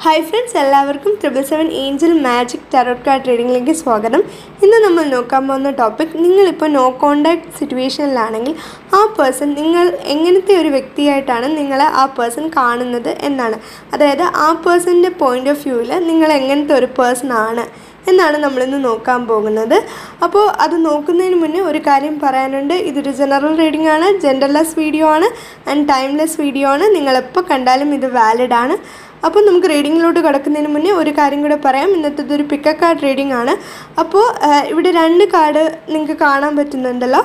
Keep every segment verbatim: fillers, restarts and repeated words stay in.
Hi friends, എല്ലാവർക്കും triple seven Angel Magic Tarot Card Readingലേക്ക് സ്വാഗതം. ഇന്ന് നമ്മൾ നോക്കാൻ പോകുന്ന ടോപ്പിക്, നിങ്ങൾ ഇപ്പോൾ നോ കോണ്ടാക്ട് സിറ്റുവേഷനിലാണെങ്കിൽ ആ പേഴ്സൺ നിങ്ങൾ എങ്ങനത്തെ ഒരു വ്യക്തിയായിട്ടാണ് നിങ്ങളെ ആ പേഴ്സൺ കാണുന്നത് എന്നാണ്. അതായത് ആ പേഴ്സണിൻ്റെ പോയിന്റ് ഓഫ് വ്യൂവിൽ നിങ്ങൾ എങ്ങനത്തെ ഒരു പേഴ്സൺ ആണ് എന്നാണ് നമ്മളിന്ന് നോക്കാൻ പോകുന്നത്. അപ്പോൾ അത് നോക്കുന്നതിന് മുന്നേ ഒരു കാര്യം പറയാനുണ്ട്. ഇതൊരു ജനറൽ റീഡിംഗ് ആണ്, ജെൻഡർലെസ് വീഡിയോ ആണ് ആൻഡ് ടൈംലെസ് വീഡിയോ ആണ്. നിങ്ങളെപ്പോൾ കണ്ടാലും ഇത് വാലിഡ് ആണ്. അപ്പോൾ നമുക്ക് റീഡിങ്ങിലോട്ട് കിടക്കുന്നതിന് മുന്നേ ഒരു കാര്യം കൂടെ പറയാം. ഇന്നത്തെ ഒരു പിക്ക് കാർഡ് റീഡിംഗ് ആണ്. അപ്പോൾ ഇവിടെ രണ്ട് കാർഡ് നിങ്ങൾക്ക് കാണാൻ പറ്റുന്നുണ്ടല്ലോ.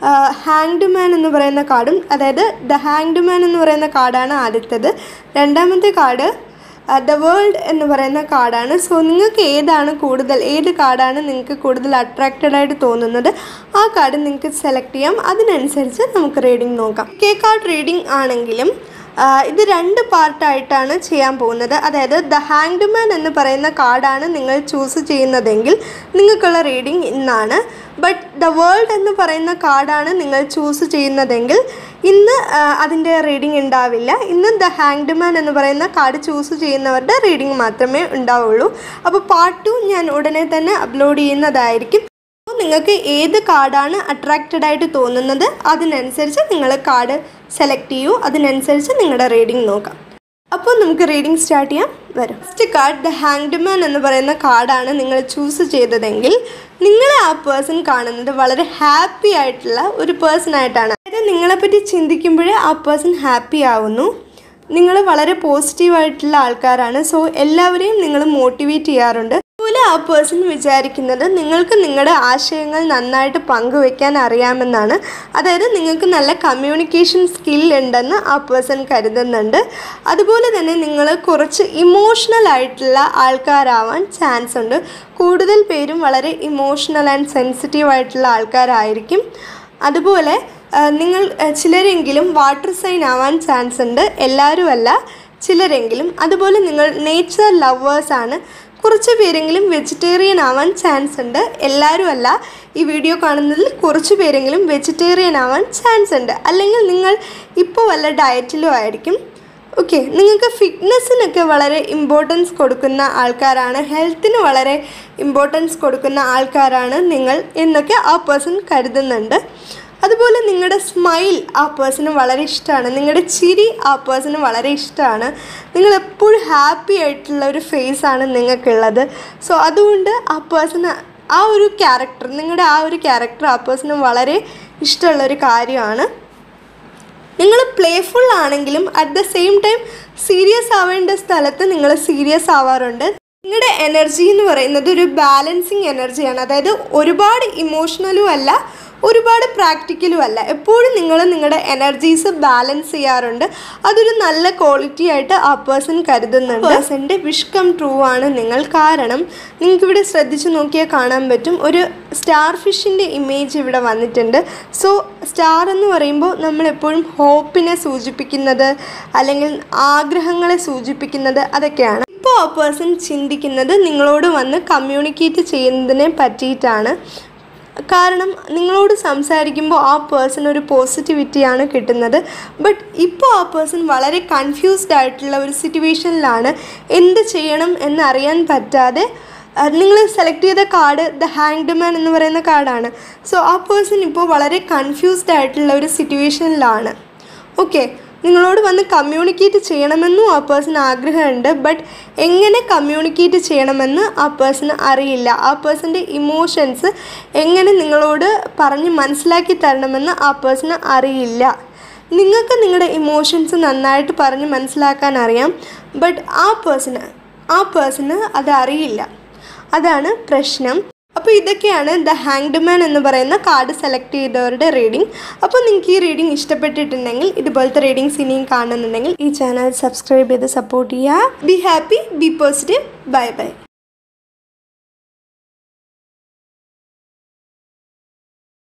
ഹാങ്ഡ് മാൻ എന്ന് പറയുന്ന കാർഡും, അതായത് ദ ഹാങ്ഡ് മാൻ എന്ന് പറയുന്ന കാർഡാണ് ആദ്യത്തേത്. രണ്ടാമത്തെ കാർഡ് ദ വേൾഡ് എന്ന് പറയുന്ന കാർഡാണ്. സോ നിങ്ങൾക്ക് ഏതാണ് കൂടുതൽ, ഏത് കാർഡാണ് നിങ്ങൾക്ക് കൂടുതൽ അട്രാക്റ്റഡ് ആയിട്ട് തോന്നുന്നത്, ആ കാർഡ് നിങ്ങൾക്ക് സെലക്ട് ചെയ്യാം. അതിനനുസരിച്ച് നമുക്ക് റീഡിംഗ് നോക്കാം. കെ കാർഡ് റീഡിംഗ് ആണെങ്കിലും ഇത് രണ്ട് പാർട്ടായിട്ടാണ് ചെയ്യാൻ പോകുന്നത്. അതായത് ദ ഹാങ്ഡ് മാൻ എന്ന് പറയുന്ന കാർഡാണ് നിങ്ങൾ ചൂസ് ചെയ്യുന്നതെങ്കിൽ നിങ്ങൾക്കുള്ള റീഡിംഗ് ഇന്നാണ്. ബട്ട് ദ വേൾഡ് എന്ന് പറയുന്ന കാർഡാണ് നിങ്ങൾ ചൂസ് ചെയ്യുന്നതെങ്കിൽ ഇന്ന് അതിൻ്റെ റീഡിംഗ് ഉണ്ടാവില്ല. ഇന്ന് ദ ഹാങ്ഡ് മാൻ എന്ന് പറയുന്ന കാർഡ് ചൂസ് ചെയ്യുന്നവരുടെ റീഡിംഗ് മാത്രമേ ഉണ്ടാവുള്ളൂ. അപ്പോൾ പാർട്ട് ടു ഞാൻ ഉടനെ തന്നെ അപ്ലോഡ് ചെയ്യുന്നതായിരിക്കും. നിങ്ങൾക്ക് ഏത് കാർഡാണ് അട്രാക്റ്റഡ് ആയിട്ട് തോന്നുന്നത് അതിനനുസരിച്ച് നിങ്ങൾ കാർഡ് സെലക്ട് ചെയ്യൂ. അതിനനുസരിച്ച് നിങ്ങളുടെ റീഡിംഗ് നോക്കാം. അപ്പോൾ നമുക്ക് റീഡിംഗ് സ്റ്റാർട്ട് ചെയ്യാം. വരും. First card the hanged man എന്ന് പറയുന്ന കാർഡാണ് നിങ്ങൾ ചൂസ് ചെയ്തതെങ്കിൽ നിങ്ങളെ ആ പേഴ്സൺ കാണുന്നത് വളരെ ഹാപ്പി ആയിട്ടുള്ള ഒരു പേഴ്സൺ ആയിട്ടാണ്. അതായത് നിങ്ങളെപ്പറ്റി ചിന്തിക്കുമ്പോഴേ ആ പേഴ്സൺ ഹാപ്പി ആവുന്നു. നിങ്ങൾ വളരെ പോസിറ്റീവായിട്ടുള്ള ആൾക്കാരാണ്. സോ എല്ലാവരെയും നിങ്ങൾ മോട്ടിവേറ്റ് ചെയ്യാറുണ്ട്. അതുപോലെ ആ പേഴ്സൺ വിചാരിക്കുന്നത് നിങ്ങൾക്ക് നിങ്ങളുടെ ആശയങ്ങൾ നന്നായിട്ട് പങ്കുവെക്കാൻ അറിയാമെന്നാണ്. അതായത് നിങ്ങൾക്ക് നല്ല കമ്മ്യൂണിക്കേഷൻ സ്കിൽ ഉണ്ടെന്ന് ആ പേഴ്സൺ കരുതുന്നുണ്ട്. അതുപോലെ തന്നെ നിങ്ങൾ കുറച്ച് ഇമോഷണൽ ആയിട്ടുള്ള ആൾക്കാരാവാൻ ചാൻസ് ഉണ്ട്. കൂടുതൽ പേരും വളരെ ഇമോഷണൽ ആൻഡ് സെൻസിറ്റീവ് ആയിട്ടുള്ള ആൾക്കാരായിരിക്കും. അതുപോലെ നിങ്ങൾ ചിലരെങ്കിലും വാട്ടർ സൈൻ ആവാൻ ചാൻസ് ഉണ്ട്. എല്ലാവരും അല്ല, ചിലരെങ്കിലും. അതുപോലെ നിങ്ങൾ നേച്ചർ ലവേഴ്സാണ്. കുറച്ച് പേരെങ്കിലും വെജിറ്റേറിയൻ ആവാൻ ചാൻസ് ഉണ്ട്. എല്ലാവരും അല്ല, ഈ വീഡിയോ കാണുന്നതിൽ കുറച്ച് പേരെങ്കിലും വെജിറ്റേറിയൻ ആവാൻ ചാൻസ് ഉണ്ട്. അല്ലെങ്കിൽ നിങ്ങൾ ഇപ്പോൾ വല്ല ഡയറ്റിലും ആയിരിക്കും. ഓക്കെ, നിങ്ങൾക്ക് ഫിറ്റ്നസ്സിനൊക്കെ വളരെ ഇമ്പോർട്ടൻസ് കൊടുക്കുന്ന ആൾക്കാരാണ്, ഹെൽത്തിന് വളരെ ഇമ്പോർട്ടൻസ് കൊടുക്കുന്ന ആൾക്കാരാണ് നിങ്ങൾ എന്നൊക്കെ ആ പേഴ്സൺ കരുതുന്നുണ്ട്. അതുപോലെ നിങ്ങളുടെ സ്മൈൽ ആ പേഴ്സണ് വളരെ ഇഷ്ടമാണ്. നിങ്ങളുടെ ചിരി ആ പേഴ്സണ് വളരെ ഇഷ്ടമാണ്. നിങ്ങൾ എപ്പോഴും ഹാപ്പി ആയിട്ടുള്ള ഒരു ഫേസാണ് നിങ്ങൾക്കുള്ളത്. സോ അതുകൊണ്ട് ആ പേഴ്സണ് ആ ഒരു ക്യാരക്ടർ, നിങ്ങളുടെ ആ ഒരു ക്യാരക്ടർ ആ പേഴ്സണ് വളരെ ഇഷ്ടമുള്ളൊരു കാര്യമാണ്. നിങ്ങൾ പ്ലേഫുൾ ആണെങ്കിലും at the same time serious ആവേണ്ട സ്ഥലത്ത് നിങ്ങൾ സീരിയസ് ആവാറുണ്ട്. നിങ്ങളുടെ എനർജി എന്ന് പറയുന്നത് ഒരു ബാലൻസിങ് എനർജിയാണ്. അതായത് ഒരുപാട് ഇമോഷണലും അല്ല, ഒരുപാട് പ്രാക്ടിക്കലും അല്ല. എപ്പോഴും നിങ്ങൾ നിങ്ങളുടെ എനർജീസ് ബാലൻസ് ചെയ്യാറുണ്ട്. അതൊരു നല്ല ക്വാളിറ്റി ആയിട്ട് ആ പേഴ്സൺ കരുതുന്നുണ്ട്. പേഴ്സൻ്റെ വിഷ് കം ട്രൂ ആണ് നിങ്ങൾ. കാരണം നിങ്ങൾക്കിവിടെ ശ്രദ്ധിച്ച് നോക്കിയാൽ കാണാൻ പറ്റും, ഒരു സ്റ്റാർ ഫിഷിൻ്റെ ഇമേജ് ഇവിടെ വന്നിട്ടുണ്ട്. സോ സ്റ്റാർ എന്ന് പറയുമ്പോൾ നമ്മളെപ്പോഴും ഹോപ്പിനെ സൂചിപ്പിക്കുന്നത് അല്ലെങ്കിൽ ആഗ്രഹങ്ങളെ സൂചിപ്പിക്കുന്നത് അതൊക്കെയാണ്. ഇപ്പോൾ ആ പേഴ്സൺ ചിന്തിക്കുന്നത് നിങ്ങളോട് വന്ന് കമ്മ്യൂണിക്കേറ്റ് ചെയ്യുന്നതിനെ പറ്റിയിട്ടാണ്. കാരണം നിങ്ങളോട് സംസാരിക്കുമ്പോൾ ആ പേഴ്സൺ ഒരു പോസിറ്റിവിറ്റിയാണ് കിട്ടുന്നത്. ബട്ട് ഇപ്പോൾ ആ പേഴ്സൺ വളരെ കൺഫ്യൂസ്ഡ് ആയിട്ടുള്ള ഒരു സിറ്റുവേഷനിലാണ്. എന്ത് ചെയ്യണം എന്നറിയാൻ പറ്റാതെ. നിങ്ങൾ സെലക്ട് ചെയ്ത കാർഡ് ദ ഹാങ്ഡ് മാൻ എന്ന് പറയുന്ന കാർഡാണ്. സോ ആ പേഴ്സൺ ഇപ്പോൾ വളരെ കൺഫ്യൂസ്ഡ് ആയിട്ടുള്ള ഒരു സിറ്റുവേഷനിലാണ്. ഓക്കെ, നിങ്ങളോട് വന്ന് കമ്മ്യൂണിക്കേറ്റ് ചെയ്യണമെന്നും ആ പേഴ്സൺ ആഗ്രഹമുണ്ട്. ബട്ട് എങ്ങനെ കമ്മ്യൂണിക്കേറ്റ് ചെയ്യണമെന്ന് ആ പേഴ്സണ് അറിയില്ല. ആ പേഴ്സൻ്റെ ഇമോഷൻസ് എങ്ങനെ നിങ്ങളോട് പറഞ്ഞ് മനസ്സിലാക്കി തരണമെന്ന് ആ പേഴ്സണ് അറിയില്ല. നിങ്ങൾക്ക് നിങ്ങളുടെ ഇമോഷൻസ് നന്നായിട്ട് പറഞ്ഞ് മനസ്സിലാക്കാൻ അറിയാം. ബട്ട് ആ പേഴ്സണ് ആ പേഴ്സണ് അത് അറിയില്ല. അതാണ് പ്രശ്നം. അപ്പോൾ ഇതൊക്കെയാണ് ദ ഹാങ്ഡ് മാൻ എന്ന് പറയുന്ന കാർഡ് സെലക്ട് ചെയ്തവരുടെ റീഡിംഗ്. അപ്പോൾ നിങ്ങൾക്ക് ഈ റീഡിംഗ് ഇഷ്ടപ്പെട്ടിട്ടുണ്ടെങ്കിൽ, ഇതുപോലത്തെ റീഡിങ്സ് ഇനിയും കാണുന്നുണ്ടെങ്കിൽ ഈ ചാനൽ സബ്സ്ക്രൈബ് ചെയ്ത് സപ്പോർട്ട് ചെയ്യുക. Be happy, be positive. Bye by.